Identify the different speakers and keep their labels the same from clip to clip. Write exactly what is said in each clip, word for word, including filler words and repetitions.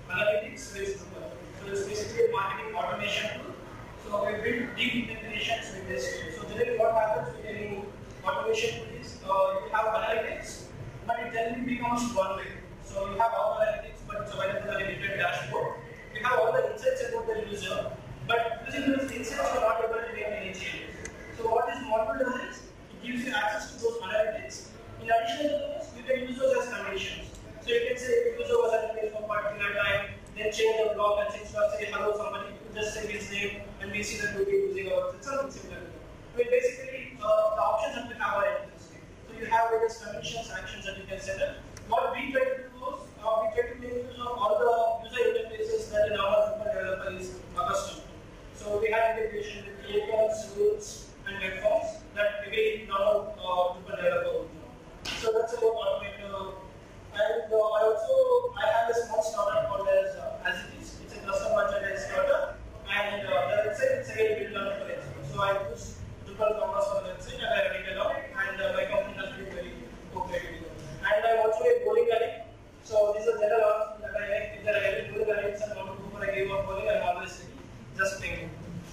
Speaker 1: analytics with Drupal. So it's basically a marketing automation tool. So we build deep integrations with this tool. So generally what happens with any automation tool is uh, you have analytics, but it generally becomes one way. So you have all analytics, but it's available on a different dashboard. You have all the insights about the user, but using those insights you are not able to make any changes. So what this module does is it gives you access to those analytics. In addition to those, you can use those as conditions. So you can say if user was at a place for a particular time, then change the block and instead of say hello somebody, you just say his name and we see that we'll be using our something similar to that. I mean basically uh, the options that we have are interesting. So you have various conditions, actions that you can set up. What we try to do is uh, we try to make use of all the user interfaces that a normal Drupal developer is accustomed to. So we have integration with icons, rules, and web forms that every normal uh, Drupal developer would know. So that's about automator. And uh, I also I have a small startup called as uh, as it is. It's a custom merchandise startup, and uh, the website is again built on Drupal expert. So I use Drupal Commerce for the website and I run it along, and uh, my company has been very cooperative. And I'm also a bowling addict. So this is a general answer that I like. If there are any bowling addicts and want to go for a game of bowling, I'm always ready. Just ping me.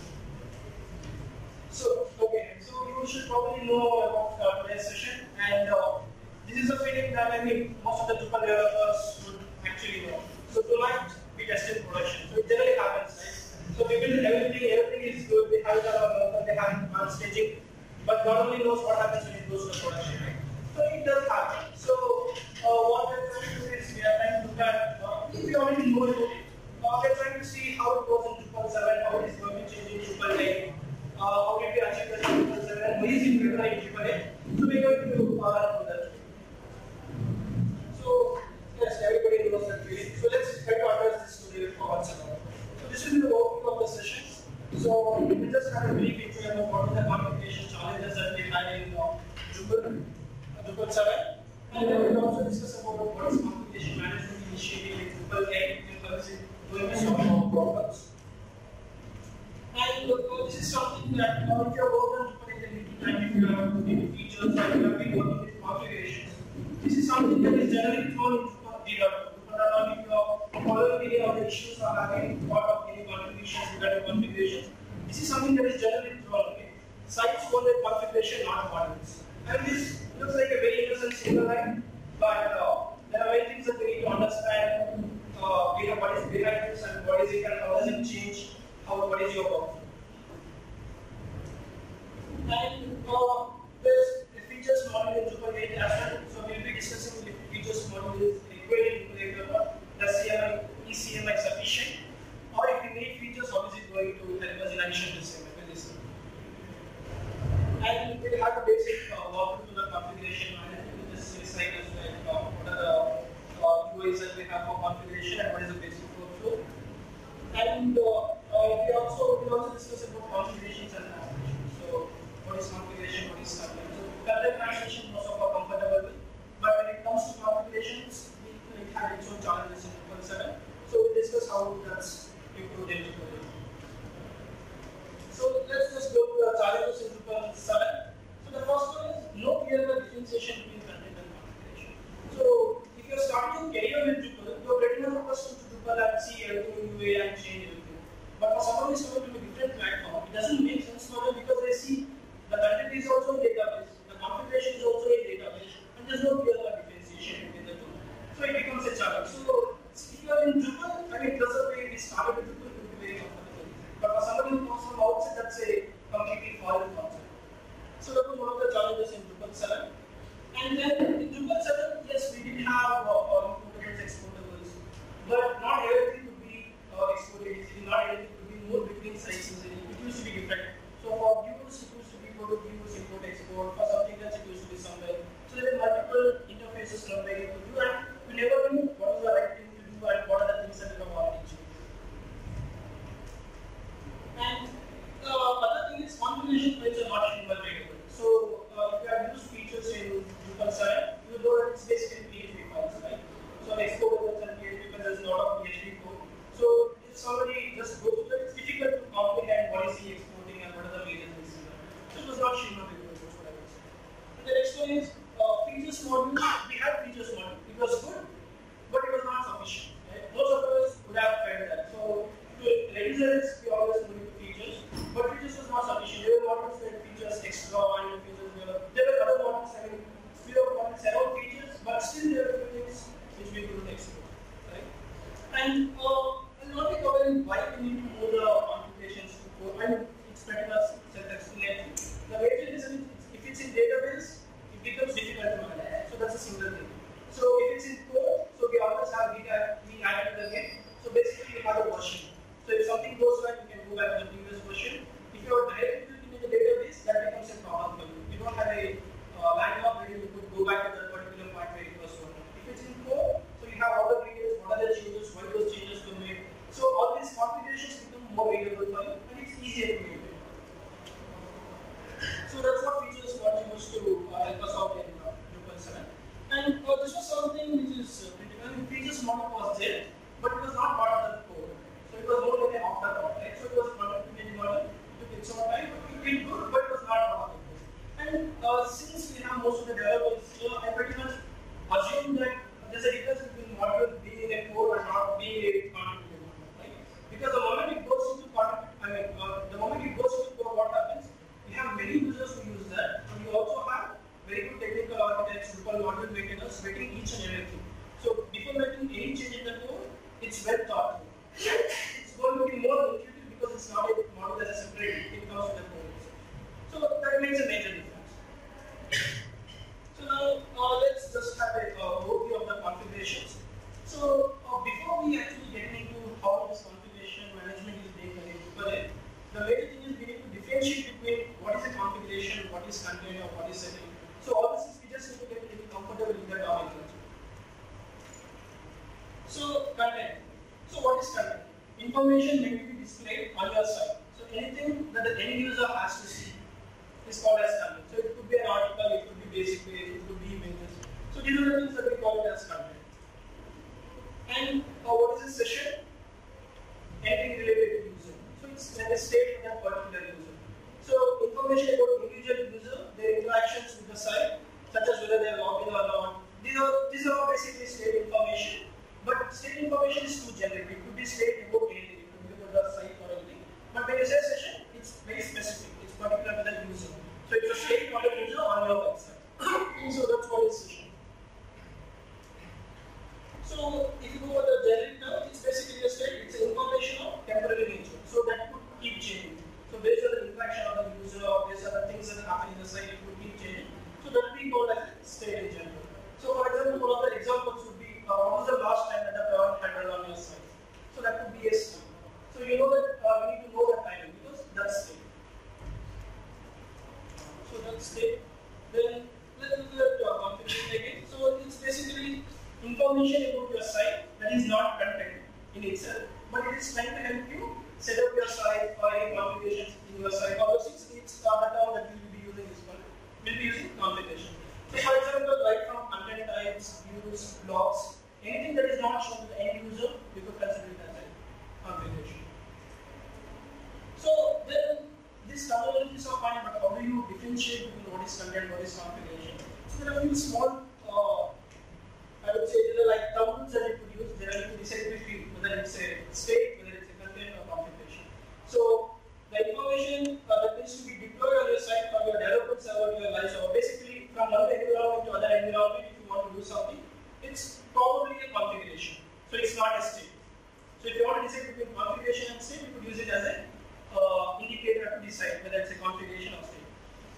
Speaker 1: So okay, so you should probably know about uh, today's session, and uh, this is a feeling that I mean most of the Drupal developers would actually know. So tonight we tested production. So it generally happens, right? So we build everything, everything is good. They have it on they have it on staging, but God only knows what happens when it goes to production, right? So it does happen. So uh, what we're trying to do is we are trying to look at uh, if we already know about it. Uh, we're trying to see how it goes in Drupal seven, how it is going to change in Drupal eight. Uh, how did we achieve that in Drupal seven, and what is it better in Drupal eight? So we're going to uh, do that. So yes, everybody knows that feeling. So let's try to address this today for once and all. So this will be the overview of the session. So we will just have a brief intro about what are the configuration challenges that we had in uh, Drupal, uh, Drupal seven, and then we will also discuss about what is configuration management initiative in Drupal eight and how is it going to solve our problems. And uh, this is something that uh, if you have worked on Drupal eight and if you have worked features and you have been working with configurations, this is something that is generally thrown into Drupal. Drupal if you are following any of the issues or having thought of any contributions regarding configurations, this is something that is generally thrown. Okay? Sites own their configuration, not modules. And this looks like a very innocent single line, but uh, there are many things that we need to understand. Uh, we have what is behind this and what is it and how does it change. How, what is your workflow? And uh, there's a features module in Drupal eight as well. So we'll be discussing if features module is required in Drupal eight or not. Does C M I, E C M I sufficient? Or if we need features, how is it going to help us in addition to C M I? And we'll have a basic uh, walkthrough to the configuration management. This is like uh, what are the uh, U Is that we have for configuration and what is the basic workflow. And uh, uh, we also we also discuss about configurations and translations. So what is configuration, what is content. So content translation most of are comfortable with, but when it comes to configurations, it has its own challenges in Drupal seven. So we'll discuss how that's improved in Drupal eight. So let's just go to the challenges in Drupal seven. So the first one is no clear differentiation between content and configuration. So if you're starting your career with Drupal, you're pretty much accustomed to Drupal and see everything in U I and change everything. But for someone who's coming to a different platform, it doesn't make sense for them because they see the content is also a database, the configuration is also a database, and there's no clear differentiation between the two. So it becomes a challenge. So if you are in Drupal, I mean, that's the way we started with Drupal, it will be very comfortable. But for somebody who comes from outside, that's a completely foreign concept. So that was one of the challenges in Drupal seven. And then in Drupal seven, yes, we did have uh, components exportables, but not everything could be uh, exported easily, not everything could be more between sites easily. It used to be different. So for views, it used to be go to views, import, export. For something else, it used to be somewhere. So there are multiple interfaces from where you could do, and we never knew what was the right thing to do and what are the things that we have already changed. And uh, I'll not be covering why we need to move the configurations to code. And it's pretty much self-explanatory. The major reason is if it's in database, it becomes difficult to manage. So that's a single thing. So if it's in code, so we always have we added again. So basically we have a version. So if something goes wrong, you can go back to the previous version. If you are directly looking in the database, that becomes a problem for you. You don't have a uh, landmark where you could go back to that particular point where it was wrong. If it's in code, so you have all the details, what are the changes, why those changes were made. So all these configurations become more readable for you, and it's easier to maintain. So that's what features got used to uh, help us out in uh, Drupal seven. And uh, this was something which is uh, critical. Features model was there, but it was not part of the code. So it was more like an afterthought, right? So it was not a community model. It took its own time, but it did good, but it was not part of the code. And uh, since we have most of the developers here, I pretty much assume that there's a difference between module being a code and not being a contributed module, right? Because the moment it goes into contribute, I mean, uh, the moment it goes into code, what happens? We have many users who use that, and we also have very good technical architects, Drupal module maintainers, making each and everything. So before making any change in the code, it's well thought through. It's going to be more intuitive because it's not a module as a separate, it comes with the code. So that makes a major difference. So now uh, let's just have a uh, overview of the configurations. So uh, before we actually get into how this configuration management is being done in Drupal, the major thing is we need to differentiate between what is a configuration, what is container, what is setting. So all this is we just need to get a little comfortable with the nomenclature. So content. So what is content? Information meant to be displayed on your site. So anything that the end user has to see is called as content. So it could be an article, it could be basic page, it could be images. So these are the things that we call it as content. And uh, what is a session? Anything related to user. So it's like a state of that particular user. So information about individual user, their interactions with the site, such as whether they are logged in or not. These are these are all basically state information. But state information is too generic. It could be state about anything. It could be about the site or anything. But when you say session, it's very specific. It's particular to the user. So it's a state of the user on your website. So that's what is session. So if you go for the generic term, it's basically a state. It's information of temporary nature. So that could keep changing. So based on the interaction of the user, or based on the things that happen in the site, it would keep changing. So that would be called as state in general. So for example, one of the examples would be uh, what was the last time that the product had run on your site? So that could be a state. So you know that uh, we need to know the timing because that's state. So that's state. Then let's look at uh, configuration again. So it's basically information about your site that is not content in itself, but it is trying to help you set up your site or any configurations in your site. All those things, it's uh, the term that we will be using this one. We'll be using configuration. So for example, right from content types, views, blocks, anything that is not shown to the end user, we could consider it as a configuration. So then these terminologies are fine, but how do you differentiate between what is content, what is configuration? So there are a few small, uh, I would say, there are like terms that you could use. There are you decide between whether it's a state, whether it's a content or configuration. So the information uh, that needs to be deployed on your site from your development server to your live server, basically from one environment to other environment, if you want to do something, it's probably a configuration. So it's not a state. So if you want to decide between configuration and state, you could use it as an uh, indicator to decide whether it's a configuration or state.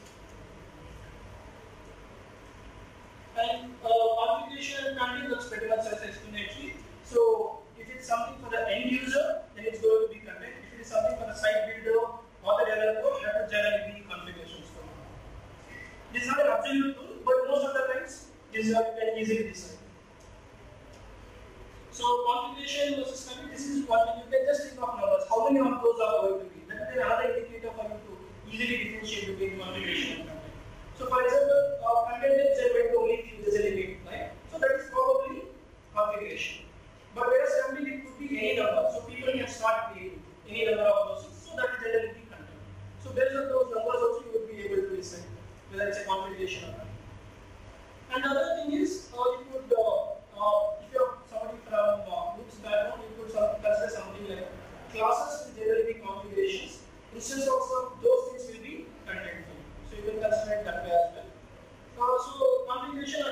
Speaker 1: And uh, configuration and content, that's pretty much self-explanatory. So if it's something for the end user, then it's going to be content. If it is something for the site builder or the developer, that would generally be configurations for now. This is not an absolute rule, but most of the times, this is how you can easily decide. So configuration versus content, this is what you can just think of numbers. How many of those are going to be? That will be another indicator for you to easily differentiate between configuration and content. So for example, uh, content is going to only few, there's a limit, right? So that is probably configuration. But whereas content, it could be any number. So people can start creating any number of those. So that will generally be content. So based on those numbers also you would be able to decide whether it's a configuration or not. And the other thing is, uh, you could, uh, uh, if you're somebody from uh, Luke's background, you could some, consider something like classes will generally be configurations. Instead of some, those things will be content. So you can consider it that way as well. Uh, so configuration or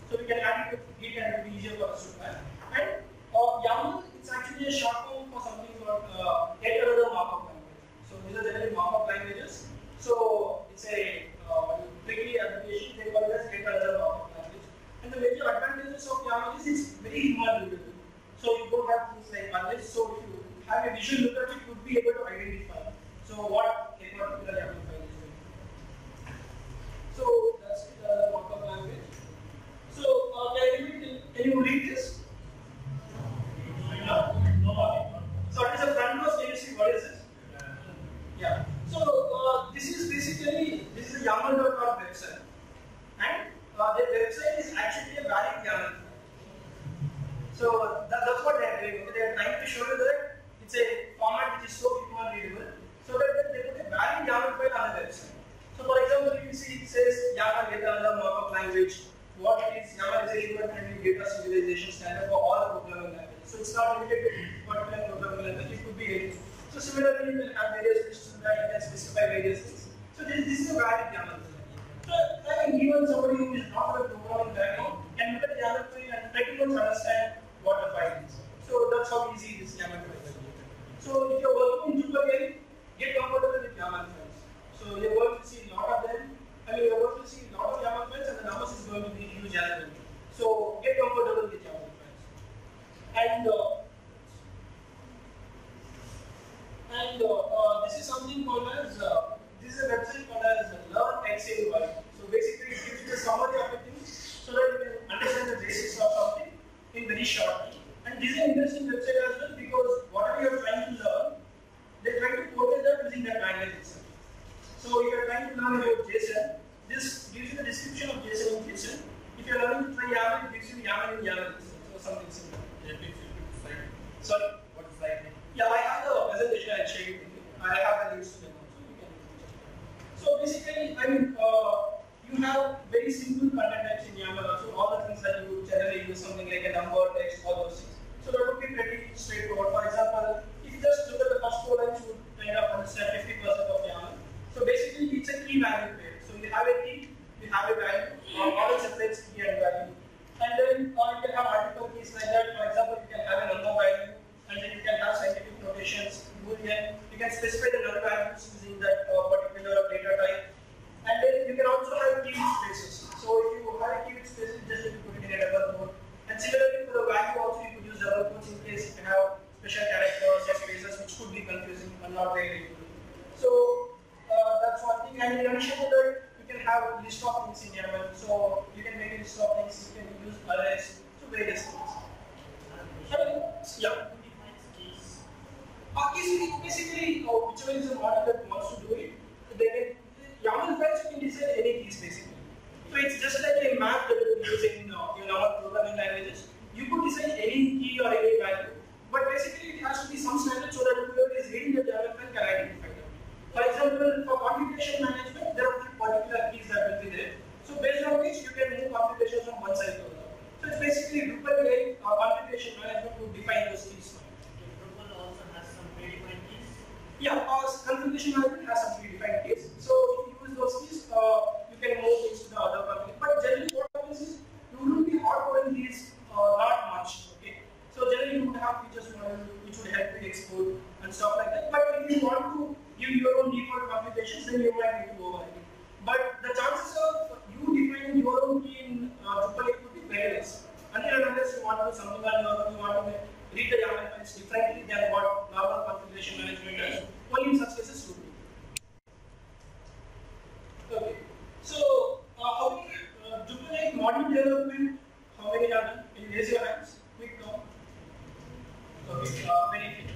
Speaker 1: So we can add it to Git and it will be easier for us to plan. And uh, YAML, it's actually a short form for something called uh, yet another markup language. So these are generally markup languages. So it's a uh, tricky application, they call it as yet another markup language. And the major advantages of YAML is it's very human readable. So you don't have things like unless, so if you have a visual look at it, you would be able to identify. So what a particular YAML file is doing. So that's the markup language. So uh, can, you, can you read this? No. No. So it is a front page. Can you see what is this? Yeah. So uh, this is basically this is a YAML dot org website, and uh, the website is actually a valid YAML file. So that, that's what they are doing. They are trying to show you that it's a format which is so human readable, so that they put a valid YAML file on the website. So for example, you see it says YAML yet another markup language. What it is, YAML is a human-friendly data civilization standard for all the programming languages. So it's not limited to particular programming language, it could be anything. So similarly, you can have various lists that you can specify various things. So this, this is a valid YAML file. So I mean, even somebody who is not a programming background can look at the YAML file and pretty much understand what the file is. So that's how easy this YAML file is. So if you're working in Drupal, get comfortable with YAML files. So you're going to see a lot of them. I mean, you're going to see a lot of YAML files, and the numbers is going to be huge as well. So get comfortable with YAML files. And uh, and uh, uh, this is something called as uh, this is a website called as Learn Excel Y. So basically, it gives you a summary of the things so that you can understand the basics of something in very short time. And this is an interesting website as well because whatever you are trying to learn, they try to portray that using that language itself. So if you are trying to learn about JSON, this gives you the description of JSON in JSON. If you are learning to try YAML, it gives you YAML in YAML itself, so something similar. Sorry?
Speaker 2: What is slide?
Speaker 1: Yeah, I have the presentation, I'll share it with you. I have the links to them also. You can so basically, I mean, uh, you have very simple content types in YAML also, all the things that you generally use, something like a number, text, all those things. So that would be pretty straightforward. For example, if you just look at the first four lines, you would kind of understand fifty percent of YAML. So basically, it's a key value pair. So you have a key, you have a value, or all it separates key and value. And then uh, you can have multiple keys like that. For example, you can have a number value, and then you can have scientific notations, Boolean. You can specify the null values using that uh, particular data type. And then you can also have keyword spaces. So if you have a keyword spaces, just you put it in a double quote. And similarly for the value also, you could use double quotes in case you have special characters or spaces which could be confusing and not very useful. So uh, that's one thing. And in addition to that, you can have list of things in YAML. So you can make a list of things. You can use arrays. So various things. Yeah. Uh, keys basically uh, whichever is the model that wants to do it. They can YAML files you can design any keys basically. So it's just like a map that you use in uh, your normal programming languages. You could design any key or any value, but basically it has to be some standard so that whoever is reading the YAML file can identify them. For example, for configuration management, there are particular keys that will be there. So based on which you can move configurations from one side to another. So it's basically Drupal uh, configuration management to define those keys.
Speaker 2: Drupal also has some predefined keys.
Speaker 1: Yeah, uh, configuration management has some predefined keys. So if you use those keys, uh, you can move things to the other config. But generally, what happens is you wouldn't be hard-coding these uh, not much. Okay. So generally, you would have features model which would help you export and stuff like that. But if you want to give your own default configurations, then you might need to override it. But the chances of you defining your own key in uh, Drupal could be very less. Until and unless you want to do something on your own, you want to read the YAML files differently than what normal configuration management does. Only in such cases would be. Okay. So, uh, how many uh, Drupal module development? How many are done? Can you raise your hands? Quick count. Okay. Uh, very few.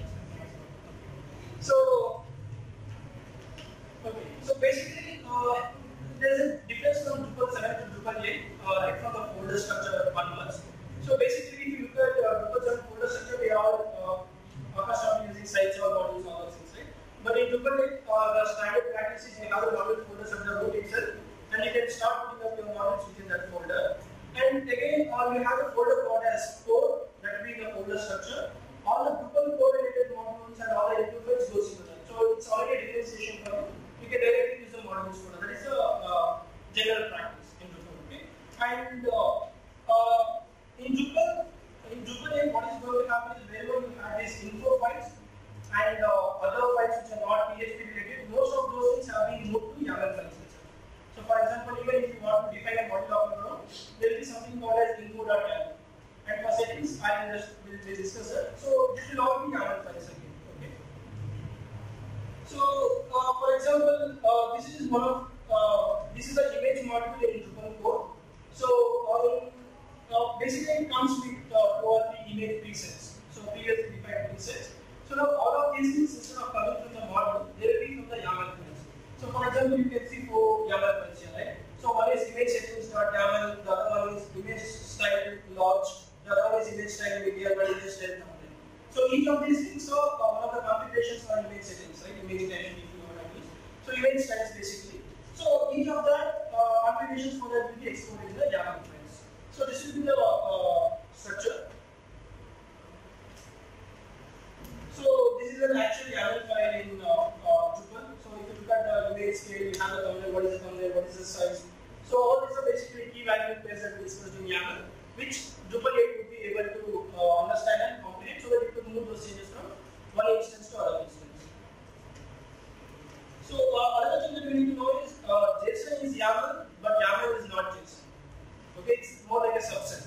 Speaker 1: So, okay. So basically, uh, there is a difference from Drupal seven to Drupal eight, uh, right from the folder structure onwards. So basically, if you look at uh, Drupal seven folder structure, they are uh, accustomed to using sites or modules, all those things, right? But in Drupal eight, uh, the standard practice is you have a module folder at the root itself, and you can start putting up your modules within that folder. And again, uh, you have a folder called as core, that will be the folder structure. All the Drupal core related modules and all the interface goes into that. So it's already a differentiation for you. You can directly use the modules folder. That is a uh, general practice in Drupal. Okay? And uh, and just we'll, we'll discuss it. So this will all be YAML files again. Okay. So uh, for example, uh, this is one of uh, this is an image module in Drupal core. So um, uh, basically it comes with uh, two or three image presets. So previously defined presets. So now all of these things instead of coming from the module, they will be from the YAML files. So for example, you can see four YAML files here, right? So one is image settings.yaml, the other one is image style lodge, the other one is image style media, but image style thumbnail. So each of these things, so uh, one of the configurations are image settings, right? Image style if you want to use. So image styles basically. So each of that uh, configurations for that will be exported in the YAML files. So this will be the uh, structure. So this is an actual YAML file in uh, uh, Drupal. So if you look at the image scale, you have the thumbnail, what is the thumbnail, what is the size. So all these are basically key value pairs that we discussed in YAML, which Drupal eight would be able to uh, understand and comprehend so that it could move those changes from one instance to other instance. So uh, another thing that we need to know is uh, JSON is YAML, but YAML is not JSON. Okay, it's more like a subset.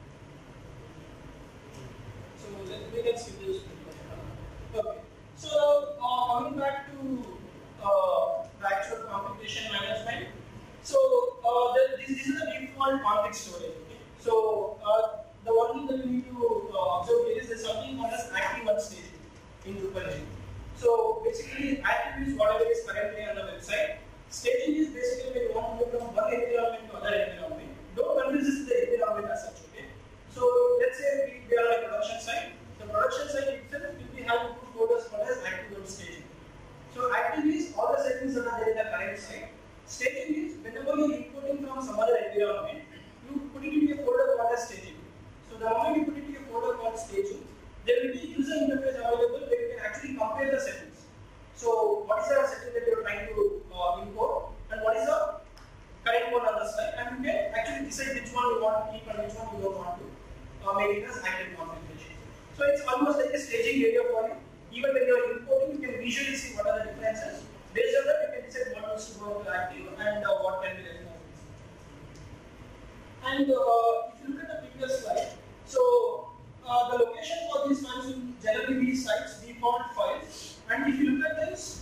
Speaker 1: So let me can see this. Okay. So uh, coming back to uh, the actual configuration management. So uh, the, this, this is the default config storage. Okay? So uh, the one thing that we need to uh, observe here is there's something called as active one stage in Drupal eight. So basically, active is whatever is currently on the website. Staging is basically when you want to move from one environment to other environment. Don't confuse this with the environment as such. Okay. So let's say we, we are on a production site. The production site itself will be having two folders called as active and staging. So active is all the settings that are there in the current site. Staging is whenever you are importing from some other environment, you put it into a folder called as staging. So the moment you put it into a folder called staging, there will be user interface available where you can actually compare the settings. So what is the setting that you are trying to uh, import, and what is the current one on the site, and you can actually decide which one you want to keep and which one you don't want to uh, make it as active configuration. So it's almost like a staging area for you. Even when you are importing, you can visually see what are the differences. Based on that, you can decide what needs to go to active and uh, what can be left out. And uh, if you look at the previous slide, so uh, the location for these files will generally be sites default files. And if you look at this,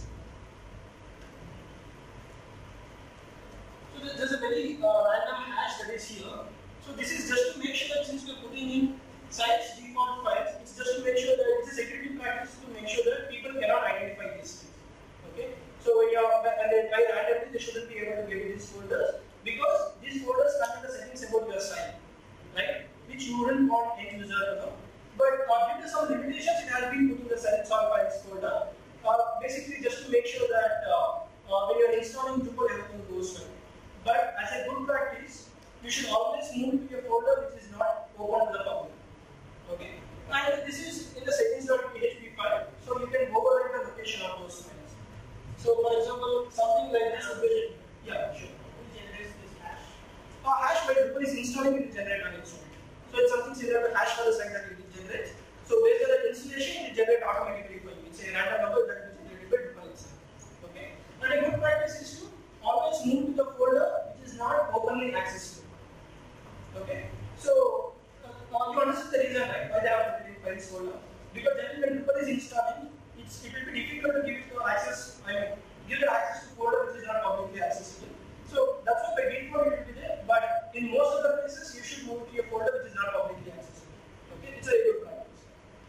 Speaker 1: so there's a very uh, random hash that is here. So this is just to make sure that since we are putting in sites default files, it's just to make sure that it's a security practice to make sure that people cannot identify these things. Okay. So when you are and then by randomly they shouldn't be able to get these folders because these folders contain the settings about your site, right? Which you wouldn't want end user to know. But uh, due to some limitations, it has been put in the settings or files folder. Uh, basically, just to make sure that uh, uh, when you are installing Drupal, everything goes well. But as a good practice, you should always move to a folder which is not open to the public. Okay. And this is in the settings.php file, so you can override the location of those files. So, for example, something like this would be, yeah, sure.
Speaker 2: Who generates this hash?
Speaker 1: Uh, hash by Drupal is installing it to generate an instrument. So it's something similar to hash for the site that it generates. So based on the installation, it generates automatically for you. It's a random number that is generated by Drupal itself. Okay. And a good practice is to always move to the folder which is not openly accessible. Okay. So uh, you understand the reason, right? Why they have put it in files folder? Because generally when Drupal is installing, it's it will be difficult to give it the access. I mean, give the access to folder which is not publicly accessible. So that's why by default it will be there. But in most of the places, you should move to a folder which is not publicly accessible. Okay, it's a good practice.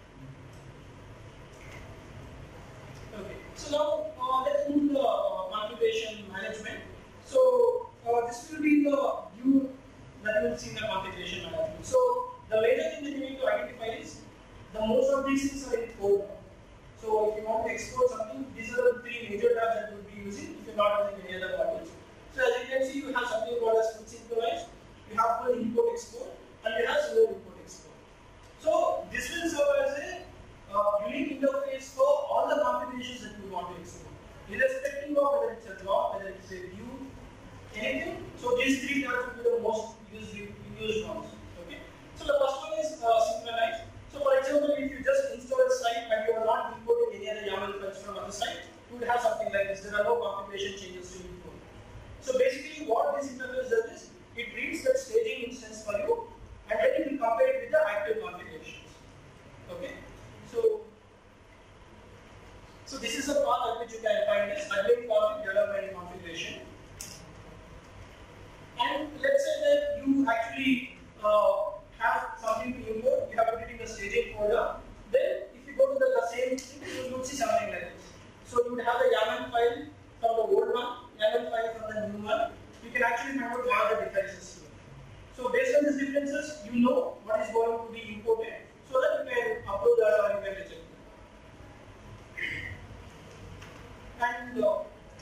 Speaker 1: Okay, so now uh, let's move to the uh, configuration management. So uh, this will be the view that you will see in the configuration management. So the major thing that you need to identify is the most of these things are in folder. So if you want to export something, these are the three major tabs that you will be using if you're not using any other modules. So as you can see, you have something called as full synchronize, you have full import export, and you have slow import export. So this will serve as a uh, unique interface for all the configurations that you want to export, irrespective of whether it's a block, whether it's a view, anything. So these three tabs will be the most used, used ones. Okay. So the first one is uh, synchronize. So for example, if you just install a site and you are not importing any other YAML files from other site, you will have something like this. There are no configuration changes to import. So basically what this interface does is, it reads that staging instance for you and then it will compare it with the active configurations. instances, you know what is going to be imported, so that you can upload that or you can reject it. And uh,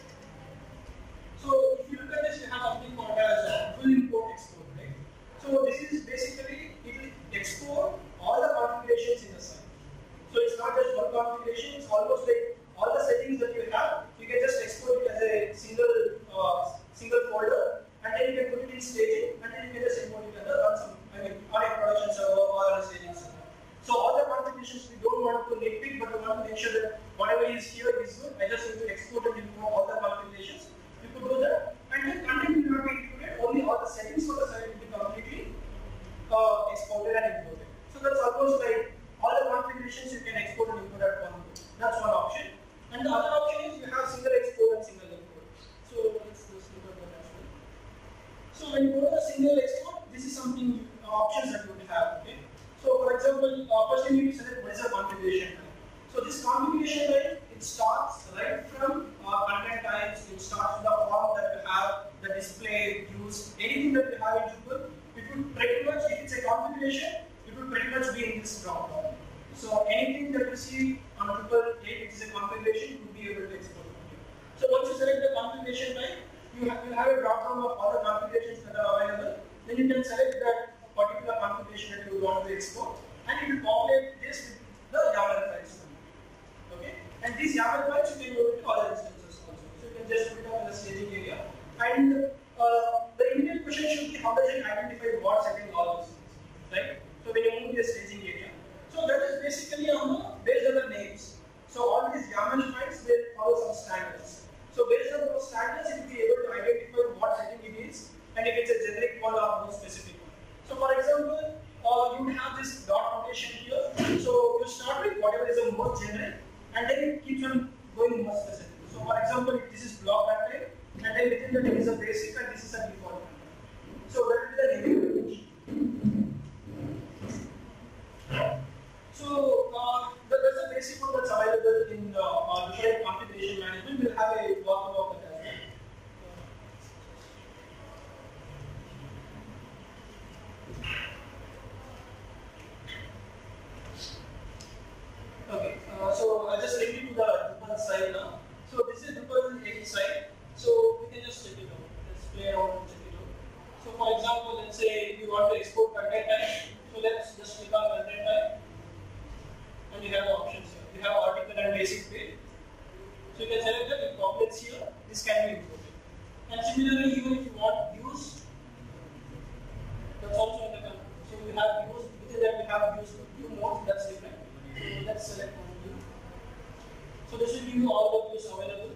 Speaker 1: so if you look at this, you have something called as uh, full import export, right? So this is basically, it will export all the configurations in the site. So it's not just one configuration, it's almost like all the settings that you have, you can just export it as a single uh, single folder, and then you can put it in staging, and then you can just import it under on some, I mean, on a production server or on a staging server. So all the configurations we don't want to nitpick, but we want to make sure that whatever is here is good. I just need to export and import all the configurations. You could do that, and then content will not be included. Only all the settings for the site will be completely uh, exported and imported. So that's almost like all the configurations you can export and import at one go. That's one option. And the other option is you have single export and single import. So let's just look at that as well. So when you go to single export, this is something uh, options that you would have. Okay. So for example, uh, first you need to select what is the configuration type. So this configuration type, it starts right from uh, content types. It starts with the form that you have, the display, views, anything that you have in Drupal. It would pretty much, if it's a configuration, it would pretty much be in this drop down. So anything that you see on Drupal eight, it is a configuration, you would be able to export it. So once you select the configuration type, you have, you have a drop down of all the configurations that are available. Then you can select that particular configuration that you want to export, and it will populate this with the YAML files. Okay, and these YAML files you can move to other instances also. So you can just put it up in the staging area. And uh, the immediate question should be, how does it identify what setting all these things, right? So when you move to the staging area, so that is basically on the based on the names. So all these YAML files, they follow some standards. So based on those standards, it will be able to identify what setting it is, and if it's a generic one or more specific one. So for example, uh, you have this dot notation here. So you start with whatever is the most generic, and then it keeps on going more specific. So for example, this is block type, and then within that it is a basic, and this is a default. So that is the naming. So uh, that, that's the basic one that's available in uh, uh, Drupal configuration management. We'll have a walk about that as well. Okay, uh, so I'll just link you to the Drupal site now. So this is Drupal eight site. So we can just check it out. Let's play around and check it out. So for example, let's say you want to export content type. So let's just click on content type. And you have options here. You have article and basic page. So you can select that, it populates here. This can be imported. And similarly, even if you want views, that's also in the content. So we have views, within that we have views, view mode, that's different. So let's select one view. So this will give you all the views available.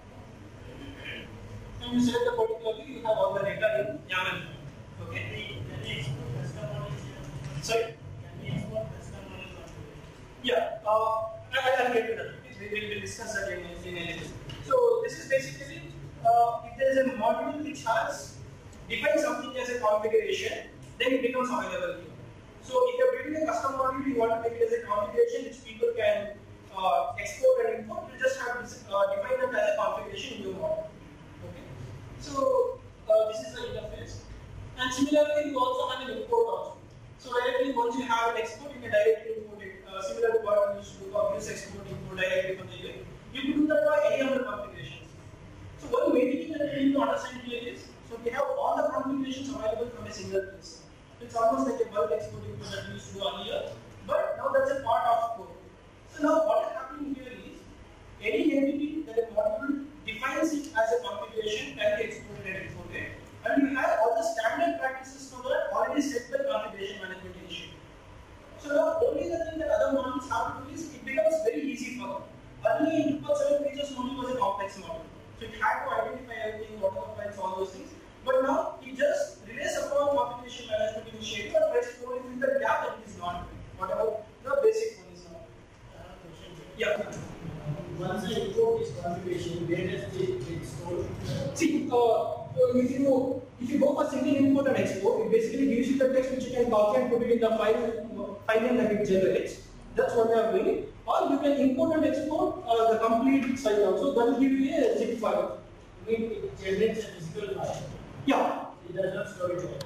Speaker 1: And you select the particular view, you have all the data in YAML. Okay?
Speaker 2: Can we export custom models here?
Speaker 1: Sorry?
Speaker 2: Can we export custom models?
Speaker 1: Yeah, uh, I, I'll get to that. We will we'll discuss that in, in a little. So this is basically, uh, if there is a module which has defined something as a configuration, then it becomes available here. So if you are building a custom module, you want to make it as a configuration which people can uh, export and import, you just have to uh, define it as a configuration in your module. Okay. So uh, this is the interface. And similarly, you also have an import also. So directly, once you have an export, you can directly import it. Uh, similar to what we used to do for use export import directly from the U I. You can do that by any other configurations. So one main thing that we need to understand here is, so we have all the configurations available from a single place. It's almost like a bulk export import that we used to do earlier, but now that's a part of code. So now what is happening here is, any entity that a module defines it as a configuration can be exported and imported, and you have all the standard practices for that already set by configuration management initiative. So now only the thing that other modules have to do is, it becomes very easy for them. Earlier in Drupal seven pages module was a complex module. So it had to identify everything, what are the files, all those things. But now it just relies upon configuration management initiative and tries to fill in the gap that it is not doing. Whatever the basic one is not.
Speaker 2: Uh, question.
Speaker 1: Yeah.
Speaker 2: Once I import this configuration, where does it get stored?
Speaker 1: See, uh, if you if you go for single import and export, it basically gives you the text which you can copy and put it in the file file name that it generates. That's what we are doing. Or you can import and export uh, the complete site also. That will give you a zip file.
Speaker 2: I mean, it generates a physical file.
Speaker 1: Yeah.
Speaker 2: It does not store it.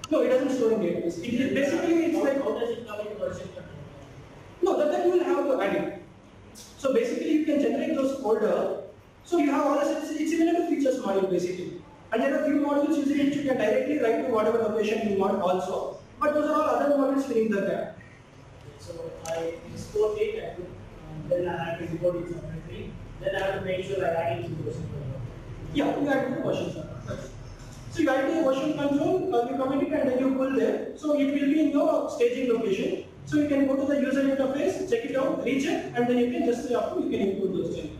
Speaker 1: No, it doesn't store in database. It is basically it's
Speaker 2: how,
Speaker 1: like
Speaker 2: how does it come in version control?
Speaker 1: no, that, that you will have to add it. So basically you can generate those folder. So you have all the it's, it's even a features module basically. And there are few modules using which you can directly write to whatever location you want also. But those are all other modules filling the gap.
Speaker 2: So I export it and um, then I have to import it separately. Then I have to make sure I add it to the version control.
Speaker 1: Yeah, you add the version control. So you add the version control, uh, you commit it and then you pull there. So it will be in your staging location. So you can go to the user interface, check it out, recheck, and then you can just after you can include those changes.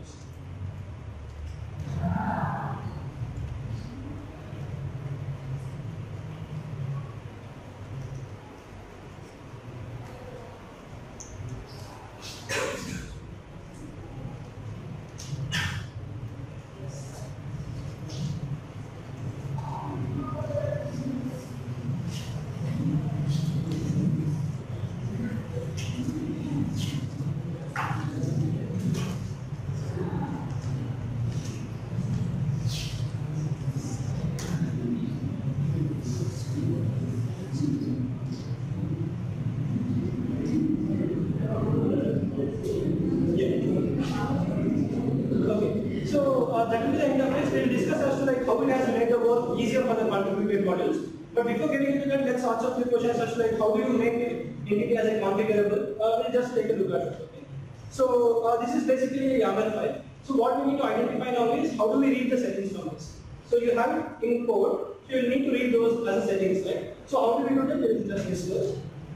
Speaker 1: But before getting into that, let's answer a few questions such like how do you make entity as a configurable? Uh, we'll just take a look at it. Okay? So uh, this is basically a YAML file. So what we need to identify now is how do we read the settings from this? So you have it in code, so you need to read those as a settings, right? So how do we do that? We'll just discuss.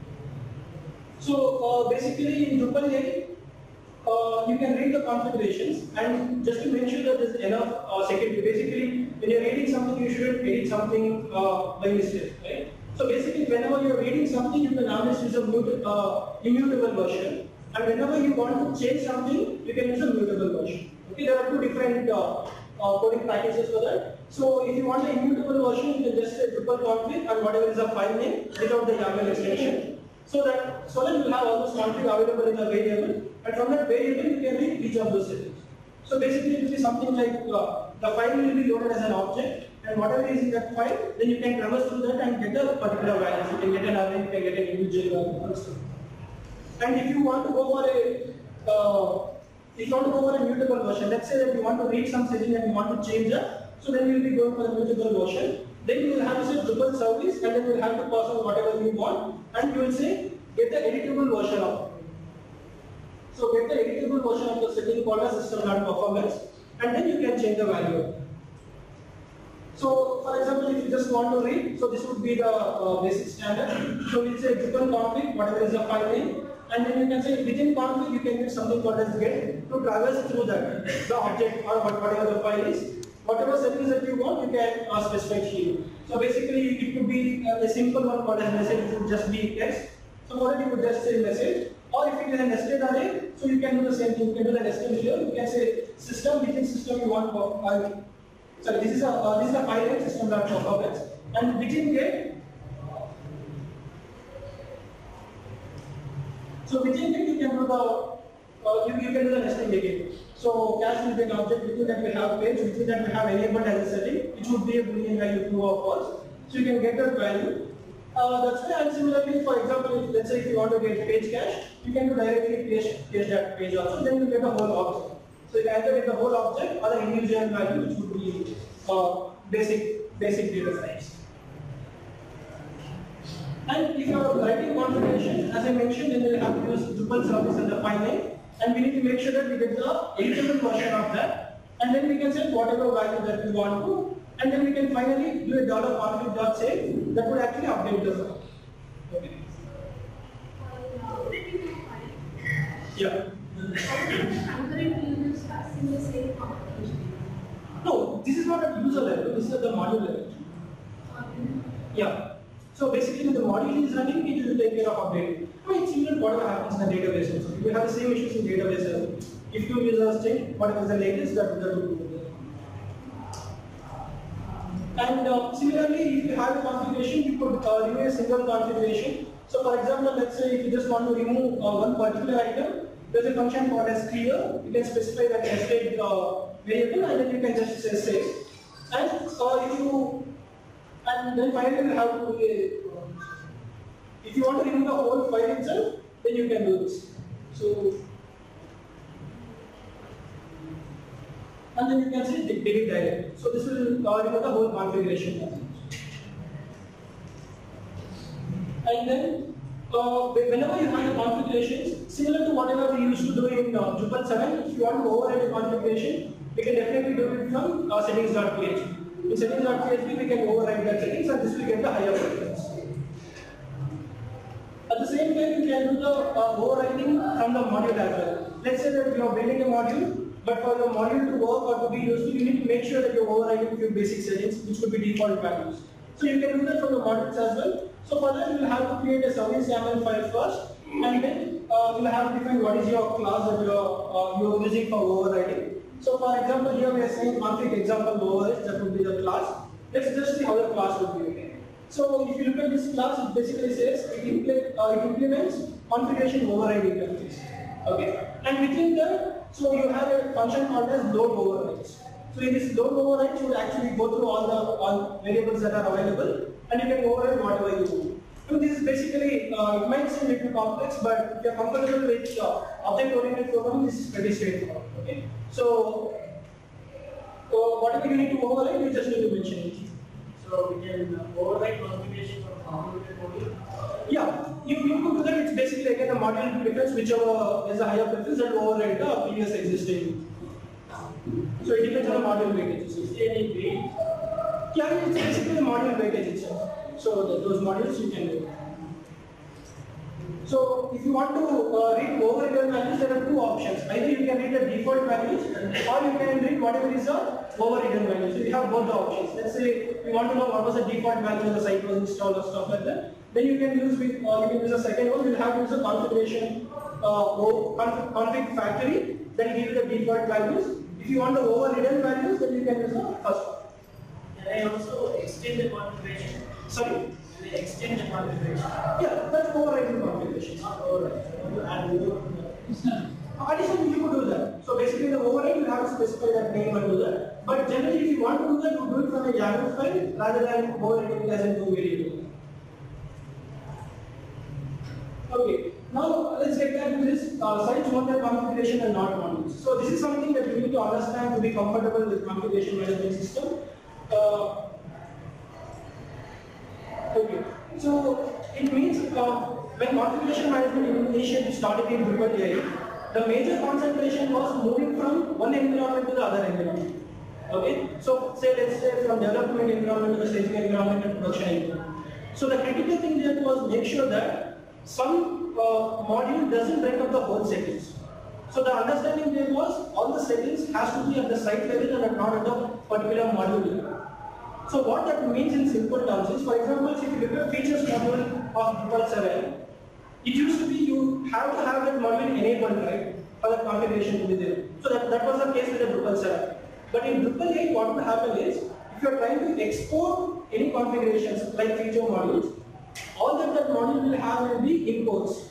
Speaker 1: So uh, basically in Drupal eight, uh, you can read the configurations, and just to make sure that there's enough uh, security. Basically, when you're reading something, you shouldn't edit something uh, by mistake, right? So basically, whenever you're reading something, you can always use a mute, uh, immutable version, and whenever you want to change something, you can use a mutable version. Okay, there are two different uh, uh, coding packages for that. So if you want an immutable version, you can just say Drupal config and whatever is the file name without the YAML extension. So that so that you will have all those config available in the variable, and from that variable you can read each of those settings. So basically, it will be something like uh, the file will be loaded as an object, and whatever is in that file, then you can traverse through that and get a particular value. You can get an array, you can get an individual value also. And if you want to go for a uh, if you want to go for a mutable version, let's say that you want to read some setting and you want to change that, so then you will be going for the mutable version. Then you will have to say Drupal service, and then you will have to pass on whatever you want, and you will say get the editable version of it. So get the editable version of the setting called as system.performance, and then you can change the value of it. So for example, if you just want to read, so this would be the uh, basic standard. So we'll say Drupal config, whatever is the file name, and then you can say within config you can get something called as get to traverse through that, the object or whatever the file is. Whatever settings that you want, you can uh, specify here. So basically, it could be uh, a simple one called as message, it would just be text. So for that, you would just say message. Or if it is a nested array, so you can do the same thing. You can do the nested here. You can say system within system you want. Uh, sorry, this is a uh, this is a file name system.performance, and within get. So within get you can do the uh, you, you can do the nesting again. So cache will be an object, within that we have page, within that we have enabled as a setting, which would be a boolean value true or false. So you can get that value. Uh, that's why, and similarly, for example, if, let's say if you want to get page cache, you can do directly paste, paste that page also, then you get the whole object. So you can either get the whole object or the individual value, which would be uh, basic basic data types. And if you are writing configuration, as I mentioned, then you will have to use Drupal service and the file name. And we need to make sure that we get the editable version of that, and then we can set whatever value that we want to, and then we can finally do a dollar config.save that would actually update the file. Okay. Yeah. No, this is not at user level. This is at the module level. Yeah. So basically, the module is running, it will take care of updating. I mean, it's similar to whatever happens in the database also. We have the same issues in database as well. If two users change, whatever is the latest, that, that will do it. And uh, similarly, if you have a configuration, you could uh, remove a single configuration. So for example, let's say if you just want to remove uh, one particular item, there's a function called as clear. You can specify that nested uh, variable, and then you can just say save. And uh, if you And then finally we have to do a If you want to remove the whole file itself, then you can do this. So, and then you can say delete direct. So this will uh, remove the whole configuration. And then uh, whenever you have the configurations, similar to whatever we used to do in uh, Drupal seven, if you want to override the configuration, we can definitely do it from uh, settings.php. In settings.php, we can override that settings and this will get the higher preference. At the same time, you can do the uh, overriding from the module as well. Let's say that you are building a module, but for the module to work or to be useful, you need to make sure that you are overriding a few basic settings, which could be default values. So you can do that from the modules as well. So for that, you will have to create a service YAML file first, and then uh, you will have to define what is your class that you are uh, you are using for overriding. So for example, here we are saying config example overrides, that would be the class. Let's just see how the class would be. Okay. So if you look at this class, it basically says it, impl uh, it implements configuration override interface. Okay, and within that, so you have a function called as load overrides. So in this load overrides, you will actually go through all the all variables that are available, and you can override whatever you want. So this is basically, uh, it might seem a little complex, but if you are comfortable with uh, object-oriented programming, this is pretty straightforward. Okay, so uh, whatever you need to override, you just need to mention it.
Speaker 2: So we can uh, override configuration from complicated module?
Speaker 1: Yeah, you, you could do that. It's basically again a module preference, whichever is a higher preference that will override the previous existing. So it depends on the module weightage.
Speaker 2: Is there any weight?
Speaker 1: Yeah, it's basically the module weightage itself. So the, those modules you can do. So if you want to uh, read overridden values, there are two options. Either you can read the default values, or you can read whatever is the overridden value. So you have both the options. Let's say you want to know what was the default value the site was installed or stuff like that. Then you can use with uh, you can use a second one. You'll have to use a configuration uh, config, config factory that will give you the default values. If you want the overridden values, then you can use the first one.
Speaker 2: Can I also extend the configuration?
Speaker 1: Sorry?
Speaker 2: Can I extend the configuration?
Speaker 1: Yeah, that's overridden configuration.
Speaker 2: Not override. I want to add more to that.
Speaker 1: Additionally, you could do that. So basically, the override you have to specify that name and do that. But generally, if you want to do that, you do it from a YAML file rather than overriding it as a new variable. Okay. Now let's get back to this uh, sites want their configuration and not modules. So this is something that you need to understand to be comfortable with configuration management system. Uh, okay. So it means uh, when configuration management initially started in Drupal A I, the major concentration was moving from one environment to the other environment. Okay. So say let's say from development environment to the staging environment and production environment. So the critical thing there was make sure that some uh, module doesn't break up the whole settings. So the understanding there was all the settings has to be at the site level and not at the particular module level. So what that means in simple terms is, for example, if you look at features module of Drupal seven, it used to be you have to have that module enabled, right, for the configuration to be there. So that, that was the case with the Drupal seven. But in Drupal eight, what would happen is, if you are trying to export any configurations like feature modules, all that that module will have will be imports.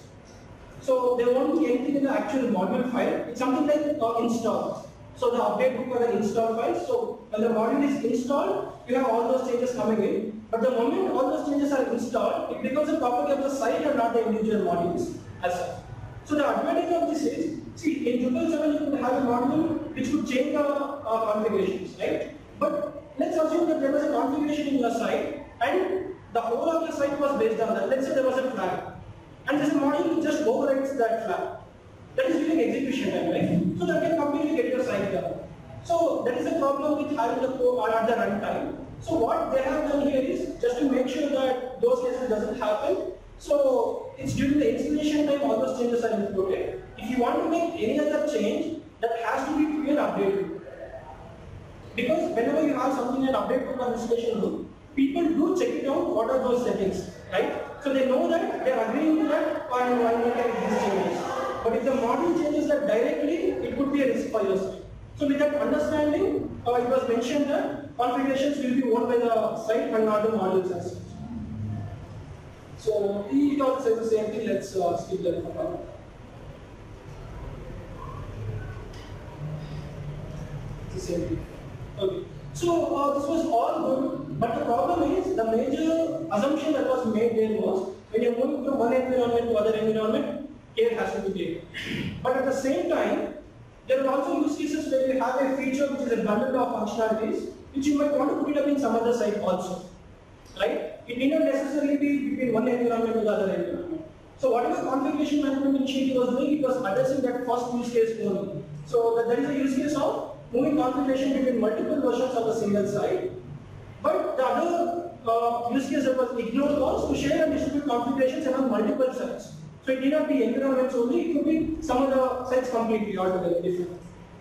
Speaker 1: So there won't be anything in the actual module file. It's something like uh, install. So the update book or the install file. So when the module is installed, you have all those changes coming in. But the moment all those changes are installed, it becomes a property of the site and not the individual modules as such. So the advantage of this is, see, in Drupal seven you could have a module which could change the uh, configurations, right? But let's assume that there was a configuration in your site and the whole of your site was based on that. Let's say there was a flag, and there's a module which just overrides that flag. That is during execution time, right? So that can completely get your site down. So that is the problem with having the code at the runtime. So what they have done here is just to make sure that those cases doesn't happen. So it's during the installation time all those changes are included. If you want to make any other change, that has to be to an update loop. Because whenever you have something in an update loop or installation loop, people do check it out, what are those settings, right? So they know that they are agreeing to that and why not make these changes. But if the module changes that directly, it could be a risk for your site. So with that understanding, uh, it was mentioned that configurations will be owned by the site and not the modules as such. So it also says the same thing, let's uh, skip that for now. It's the same thing. Okay. So uh, this was all good, but the problem is the major assumption that was made there was When you're moving from one environment to other environment, care has to be taken. But at the same time, there are also use cases where you have a feature which is a bundle of functionalities, which you might want to put it up in some other site also. Right? It need not necessarily be between one environment to the other environment. So whatever configuration management initiative was doing, it was addressing that first use case only. So that there is a use case of moving configuration between multiple versions of a single site. But the other uh, use case that was ignored was to share and distribute configurations among multiple sites. So it need not be environments only, it could be some of the sites completely altogether different.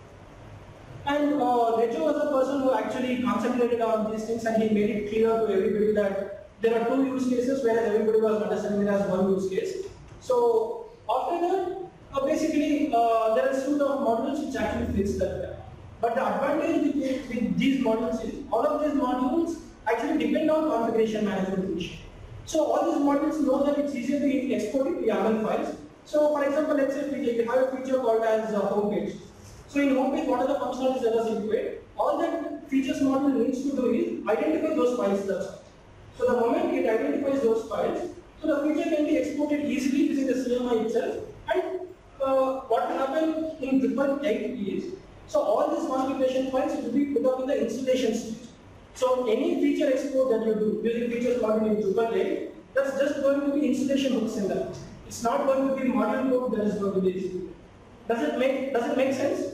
Speaker 1: And uh, Rejo was a person who actually concentrated on these things, and he made it clear to everybody that there are two use cases, whereas everybody was understanding it as one use case. So after that, uh, basically uh, there are a suite of modules which actually fits that gap. But the advantage with, with these modules is all of these modules actually depend on configuration management initiative. So all these modules know that it's easier to export it to YAML files. So for example, let's say we have a feature called as a homepage. So in homepage, what are the functionalities that are into it? All that features module needs to do is identify those files. That's all. So the moment it identifies those files, so the feature can be exported easily using the C M I itself. And uh, what will happen in Drupal eight is, so all these configuration files will be put up in the installation stage. So any feature export that you do using features module in Drupal eight, that's just going to be installation hooks in that. It's not going to be module code that is going to be executed. Does it make does it make sense?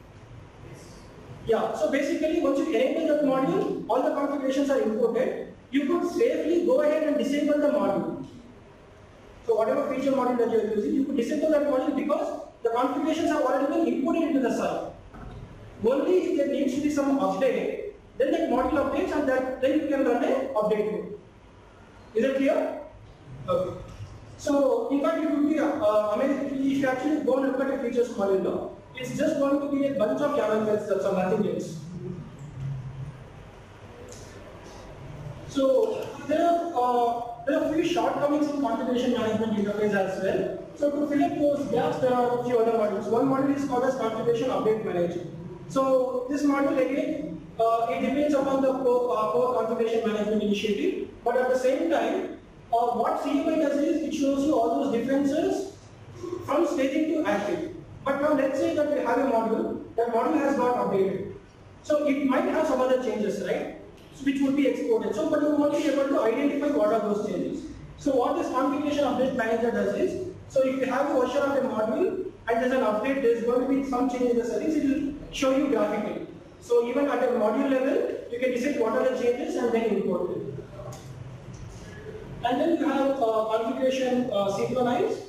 Speaker 1: Yeah. So basically, once you enable that module, all the configurations are imported. You could safely go ahead and disable the module. So whatever feature module that you are using, you could disable that module because the configurations have already been imported into the site. Only if there needs to be some update, then that module updates, and that then you can run an update code. Is it clear? Okay. So in fact, it would be uh, amazing if you actually go and look at a features module now. It's just going to be a bunch of YAML files, that's all, nothing else. So there are uh, there are a few shortcomings in configuration management interface as well. So to fill up those gaps, there are a few other modules. One module is called as configuration update manager. So this module again, uh, it depends upon the core, uh, core configuration management initiative, but at the same time, uh, what C M I does is it shows you all those differences from staging to active. But now let's say that we have a module, that module has got updated. So it might have some other changes, right? Which would be exported. So, but you won't be able to identify what are those changes. So what this configuration update manager does is, so if you have a version of a module and there's an update, there's going to be some change in the settings, it will show you graphically. So even at a module level, you can decide what are the changes and then import it. And then you have uh, configuration uh, synchronize.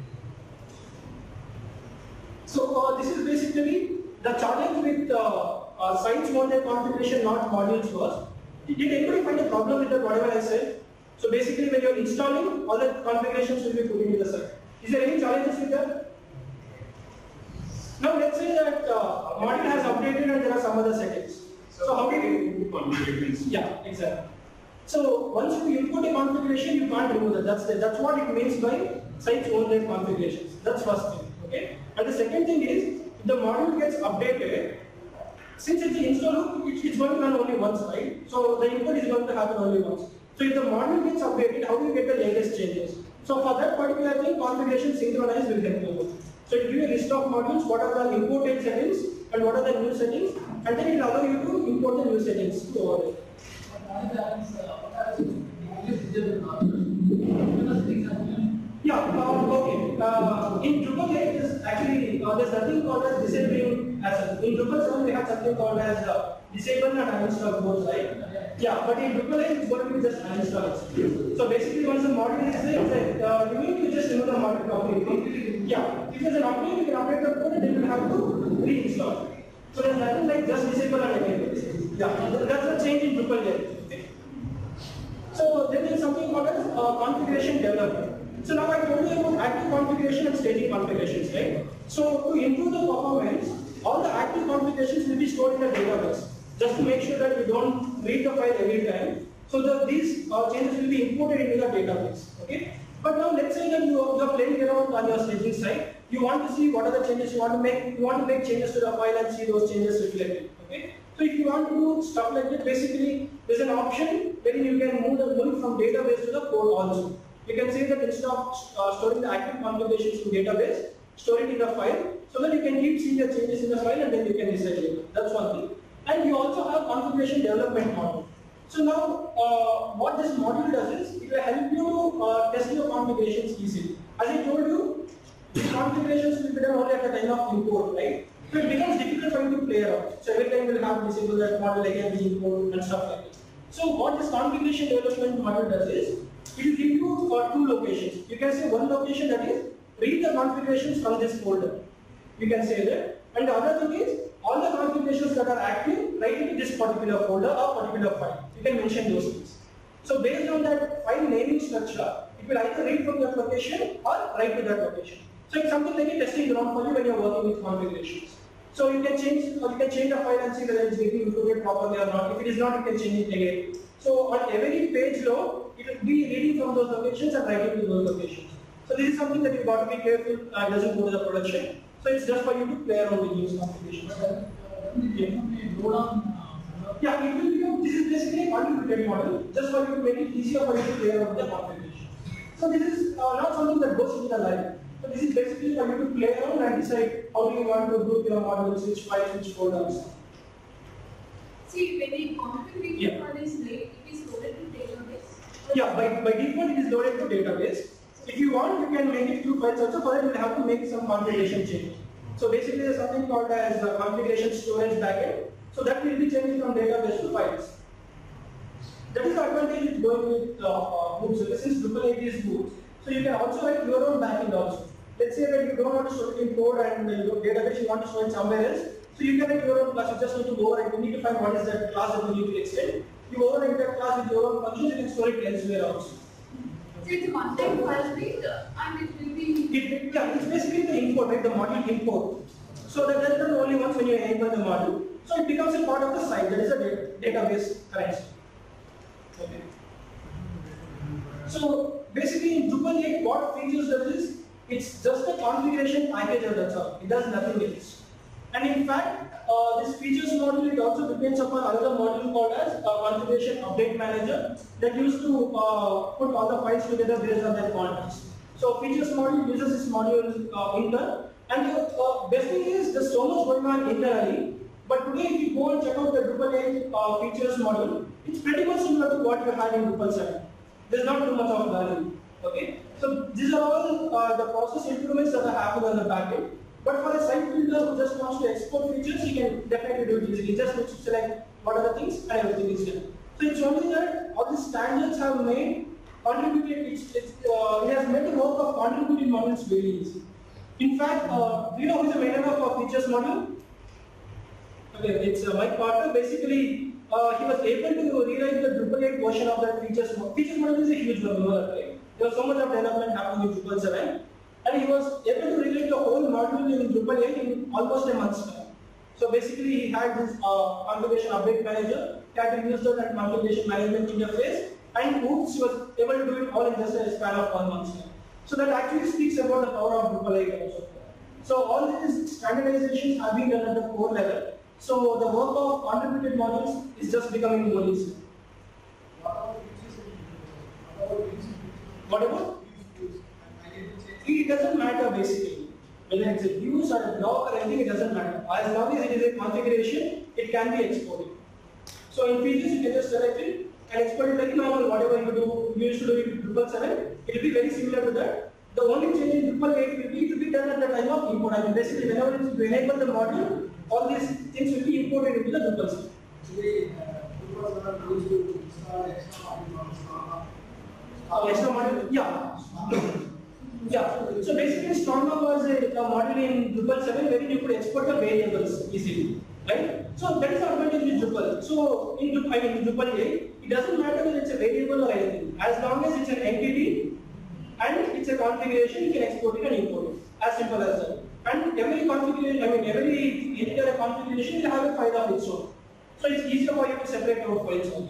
Speaker 1: So uh, this is basically the challenge with uh, uh, sites want their configuration, not modules was. Did anybody find a problem with that, whatever I said? So basically when you're installing, all the configurations will be put into the site. Is there any challenges with that? Now let's say that uh, module has updated and there are some other settings. So how do you configurations? Yeah, exactly. So once you input a configuration, you can't remove that. That's the, that's what it means by sites own their configurations. That's first thing. Okay. And the second thing is, if the module gets updated, since it's an install hook, it's going to run only once, right? So the input is going to happen only once. So if the module gets updated, how do you get the latest changes? So for that particular thing, configuration synchronize will help you. So it will give you a list of modules, what are the imported settings and what are the new settings, and then it will allow you to import the new settings to overlay. Yeah, uh, okay. Uh, in Drupal eight, there's actually uh, there's nothing called as disabling as a, in Drupal seven we have something called as uh, disable and uninstall both, right? Yeah, but in Drupal eight it's going to be just uninstall. So basically, once the module is there, it's uh, you need to just remove the module completely. Yeah, if there's an update, you can update the code and then you have to reinstall. So there's nothing like just disable and enable. Yeah, that's the change in Drupal eight. So then there's something called as uh, configuration development. So now I told you about active configuration and staging configurations, right? So to improve the performance, all the active configurations will be stored in the database, just to make sure that you don't read the file every time. So the, these uh, changes will be imported into the database, okay? But now let's say that you are playing around on your staging site. You want to see what are the changes you want to make. You want to make changes to the file and see those changes reflected, okay? So if you want to do stuff like that, basically there's an option wherein you can move the move from database to the code also. you can say that instead of uh, storing the active configurations in database, store it in a file so that you can keep seeing the changes in the file and then you can reset it. That's one thing. And you also have configuration development module. So now, uh, what this module does is, it will help you to uh, test your configurations easily. As I told you, these configurations will be done only at the time of import, right? So it becomes difficult for you to play around. So every time you will have to disable that module again, the import and stuff like that. So what this configuration development module does is, it will give you uh, two locations. You can say one location, that is, read the configurations from this folder. You can say that. And the other thing is, all the configurations that are active, write into this particular folder or particular file. You can mention those things. So based on that file naming structure, it will either read from that location or write to that location. So it's something like a testing ground for you when you're working with configurations. So you can change, or you can change the file and see whether it's getting included properly or not. If it is not, you can change it again. So on every page load, it will be reading from those locations and writing to those locations. So this is something that you've got to be careful, uh, it doesn't go to the production. So it's just for you to play around with these configurations. Yeah, it will become, this is basically a contributed model, just for you to make it easier for you to play around with the configuration. So this is uh, not something that goes into the line. So this is basically for you to play around and decide how do you want to group your models, which files, which folders.
Speaker 3: See, when a configuration
Speaker 1: yeah.
Speaker 3: file is made, it is loaded to database.
Speaker 1: Yeah, by, by default it is loaded to database. If you want, you can make it two files also. For that, you will have to make some configuration change. So basically, there's something called as uh, configuration storage backend. So that will be changing from database to files. That is the advantage with going with uh, uh, Group. So since Drupal eight is Group, so you can also write your own backend also. Let's say that you don't want to store it in code and uh, your database, you want to store it somewhere else. So you can write your own class. You just need to go and you need to find what is that class that you need to extend. You overwrite that class with your own functions. You can store it elsewhere also.
Speaker 3: So it's a one-time file read and it will be...
Speaker 1: It, yeah, it's basically the import, right? The module import. So that, that's the only once when you enable the module. So it becomes a part of the site. That is a data, database currency. Okay. So basically in Drupal eight, what features does is, it's just a configuration package, that's all. It does nothing else. And in fact, uh, this features module, it also depends upon another module called as uh, configuration update manager that used to uh, put all the files together based on their context. So features module uses this module uh, intern, and the uh, best thing is there's so much going on internally. But today, if you go and check out the Drupal eight uh, features module, it's pretty much similar to what you had in Drupal seven. There's not too much of value. Okay, so these are all uh, the process improvements that are happening on the backend. But for a site builder who just wants to export features, he can definitely do it easily. He just needs to select what are the things and everything is done. So it's only that all these standards have made contributed. It's, it's, uh, it has made the work of contributed models very easy. In fact, uh, do you know who is the maintainer of our features module? Okay, it's uh, Mike Porter. Basically, uh, he was able to rewrite the Drupal eight version of that features module. Features module is a huge one, right? There was so much of development happening with Drupal seven. And he was able to rewrite the whole module in Drupal eight in almost a month's time. So basically, he had this uh, configuration update manager, had used that configuration management interface, and oops, he was able to do it all in just a span of one month's time. So that actually speaks about the power of Drupal eight also. So all these standardizations have been done at the core level. So the work of contributed modules is just becoming more easy. What about? It doesn't matter basically. Whether it's a views or a block or anything, it doesn't matter. As long as it is a configuration, it can be exported. So in features, you can just select it and export it like normal, whatever you do, you used to do it in Drupal seven, it will be very similar to that. The only change in Drupal eight will be to be done at the time of import. I mean, basically, whenever you enable the module, all these things will be imported into the Drupal seven.
Speaker 4: Actually, Drupal seven used to install extra module.
Speaker 1: Uh, extra module? Yeah. Yeah, so basically Stormer was a, a module in Drupal seven wherein you could export the variables easily, right? So that is the advantage with Drupal. So in Drupal, I mean, in Drupal eight, it doesn't matter whether it's a variable or anything. As long as it's an entity and it's a configuration, you can export it and import it. As simple as that. And every configuration, I mean every entity or a configuration will have a file of its own. So it's easier for you to separate out files also.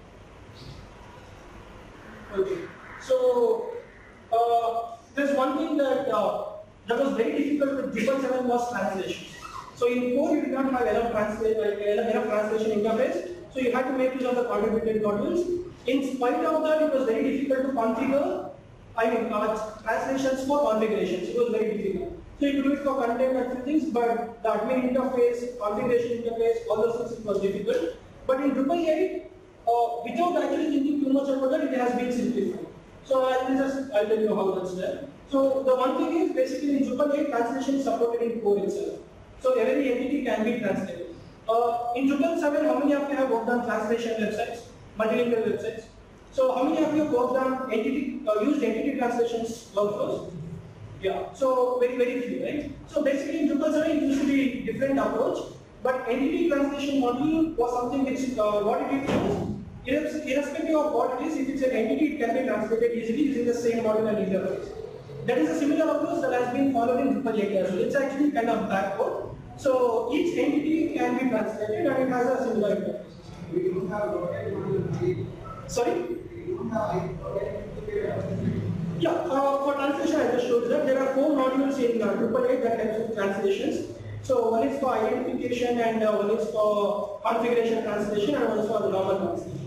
Speaker 1: Okay. So uh, there's one thing that uh, that was very difficult with Drupal seven was translation. So in core you did not have enough translation, enough translation interface. So you had to make use of the contributed modules. In spite of that, it was very difficult to configure I mean, uh, translations for configurations. It was very difficult. So you do it for content and few things, but the admin interface, configuration interface, all those things, it was difficult. But in Drupal eight, uh, without actually thinking too much about that, it has been simplified. So I'll just I'll tell you how that's done. So the one thing is basically in Drupal eight, translation is supported in core itself. So every entity can be translated. Uh, in Drupal seven, how many of you have worked on translation websites, multilingual websites? So how many of you have worked on entity, uh, used entity translations workflows? Yeah, so very, very few, right? So basically in Drupal seven, it used to be different approach, but entity translation module was something which, uh, what it is, irrespective of what it is, if it's an entity, it can be translated easily using the same module and interface. That is a similar approach that has been followed in Drupal eight as well. It's actually kind of backward. So each entity can be translated and it has a similar interface.
Speaker 4: We don't have rocket.
Speaker 1: Sorry?
Speaker 4: We don't have
Speaker 1: Yeah, uh, for translation I just showed that there are four modules in uh, Drupal eight that helps with translations. So one is for identification and uh, one is for configuration translation and one is for the normal translation.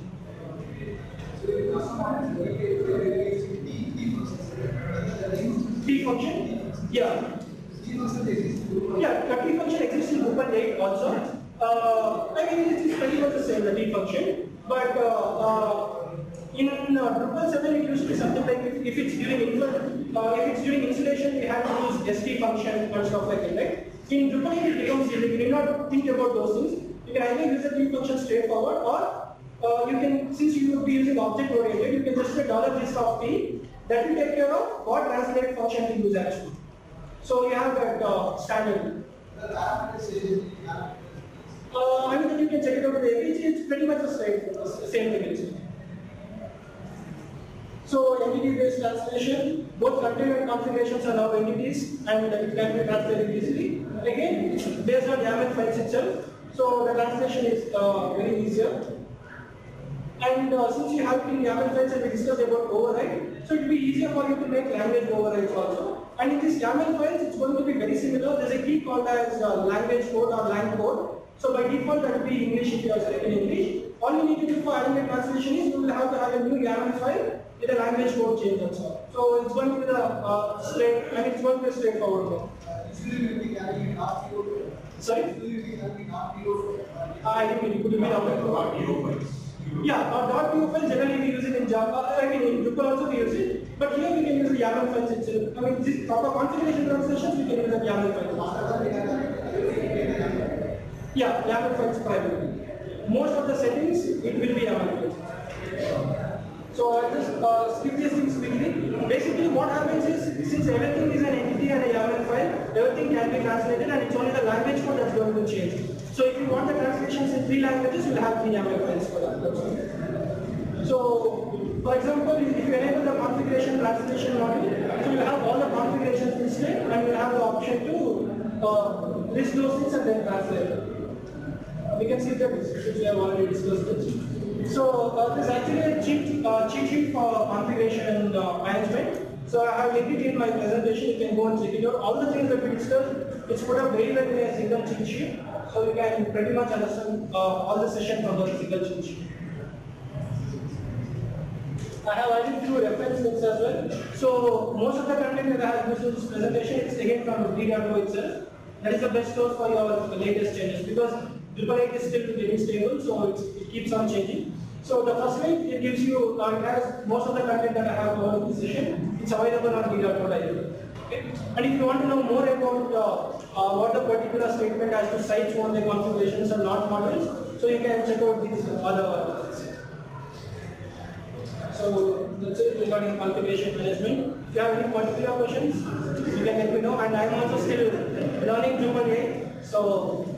Speaker 1: T function? Yeah. Yeah, the T function exists in Drupal eight also. Uh, I mean, it's pretty much the same, the T function. But uh, uh, in uh, Drupal seven, it used to be something like if, if it's during uh, if it's during installation, we have to use S T function and stuff like that. Right? In Drupal eight, it becomes easy. You need not think about those things. You can either use the T function straightforward, or uh, you can, since you will be using object oriented, you can just say dollar list of T. That will take care of what translate function to use actually. So you have that uh, standard. Uh, I mean, you can check it out with the A P I. It's pretty much the same, the same thing. Actually. So entity-based translation, both content and configurations are now entities, and it can be translated easily. Again, based on YAML files itself, so the translation is uh, very easier. And uh, since you have in YAML files and we discussed about override, so it will be easier for you to make language overrides also. And in these YAML files, it's going to be very similar. There's a key called as uh, language code or lang code. So by default, that will be English if you are selecting English. All you need to do for adding a translation is you will have to have a new YAML file with a language code change and so on. So it's going to be the uh, straight, I mean, it's going to be a straightforward one. Sorry? I didn't mean, could you mean out? Yeah, uh, .po file generally we use it in Java, I mean in Drupal also we use it, but here we can use the YAML files itself. I mean, this proper configuration translations we can use the YAML files. Yeah, YAML files primarily. Most of the settings, it will be YAML files. So I'll just uh, skip these things quickly. Basically what happens is, since everything is an entity and a YAML file, everything can be translated and it's only the language code that's going to change. So if you want the translations in three languages, you'll have three YAML files for that. So, for example, if you enable the configuration translation module, so you'll have all the configurations listed and you'll have the option to uh, list those things and then translate them. We can see that since we have already discussed it. So uh, this is actually a cheat, uh, cheat sheet for configuration uh, management. So I have linked it in my presentation. You can go and check it out. All the things that we discussed, it's put up very well in a single cheat sheet. So you can pretty much understand uh, all the session from the single cheat sheet. I have added few reference links as well. So most of the content that I have used in this presentation is again from D dot O itself. That is the best source for your latest changes because Drupal eight is still getting stable, so it's, it keeps on changing. So the first link, it gives you, uh, it has most of the content that I have covered in this session. It's available on D dot O. Okay? And if you want to know more about uh, uh, what the particular statement has to sites on the configurations and not models, so you can check out these other articles. So that's it regarding configuration management. If you have any particular questions, you can let me know. And I'm also still learning Drupal eight, so